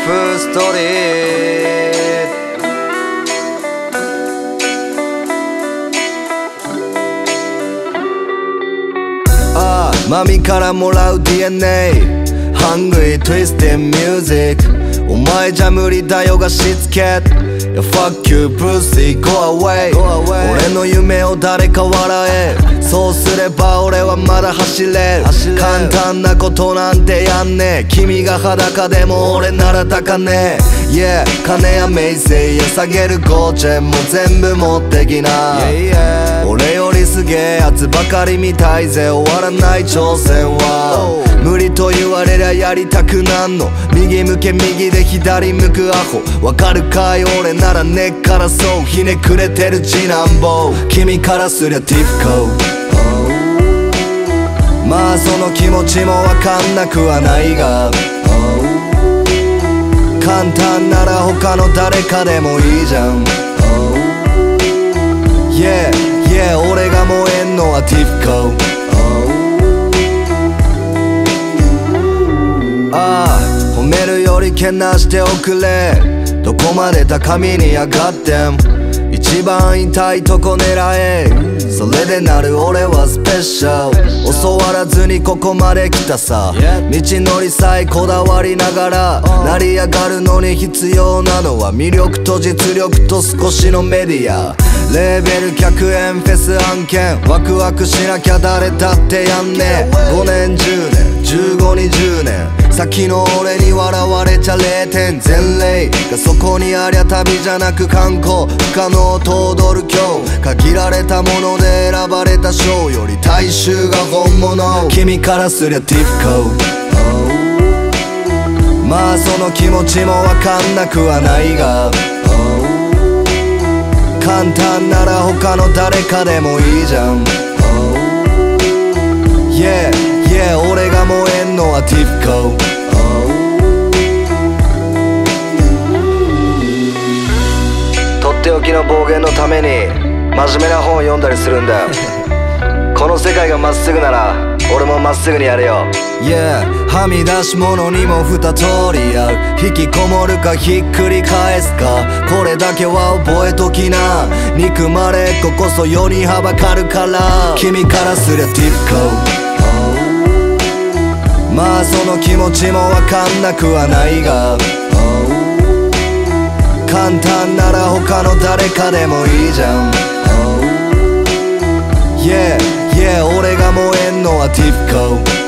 フストリート。マミからもらう DNA Hungry Twisted Music お前じゃ無理だよがしつけ Fuck you pussy go away 俺の夢を誰か笑えそうすれば俺はまだ走れる簡単なことなんてやんねえ君が裸でも俺なら高ねえ Yeah 金や名声や下げる5チェンも全部持ってきな俺よりすげえやつばかりみたいぜ終わらない挑戦は無理と言われりゃやりたくなんの右向け右で左向くアホわかるかい俺なら根っからそうひねくれてる次男坊君からすりゃティフコまあその気持ちもわかんなくはないが簡単なら他の誰かでもいいじゃん Yeah Yeah 俺が燃えんのはティフコ褒めるよりけなしておくれどこまで高みに上がっても一番痛いとこ狙えそれでなる俺はスペシャル教わらずにここまで来たさ道のりさえこだわりながら成り上がるのに必要なのは魅力と実力と少しのメディアレーベル100円フェス案件ワクワクしなきゃ誰だってやんね5年10年1520年先の俺に笑われちゃ0点前例がそこにありゃ旅じゃなく観光不可能と踊る今日限られたもので選ばれた賞より大衆が本物君からすりゃティフコまあその気持ちもわかんなくはないが簡単なら他の誰かでもいいじゃん Yeah Yeah 俺が燃えんのはティフコとっておきの暴言のために真面目な本を読んだりするんだよこの世界がまっすぐなら俺もまっすぐにやれよ Yeah はみ出し物にも二通り合う引きこもるかひっくり返すかこれだけは覚えときな憎まれっ子こそ世にはばかるから君からすりゃティフコまあその気持ちもわかんなくはないが簡単なら他の誰かでもいいじゃん Yeah Yeah 俺が燃えんのはティフコ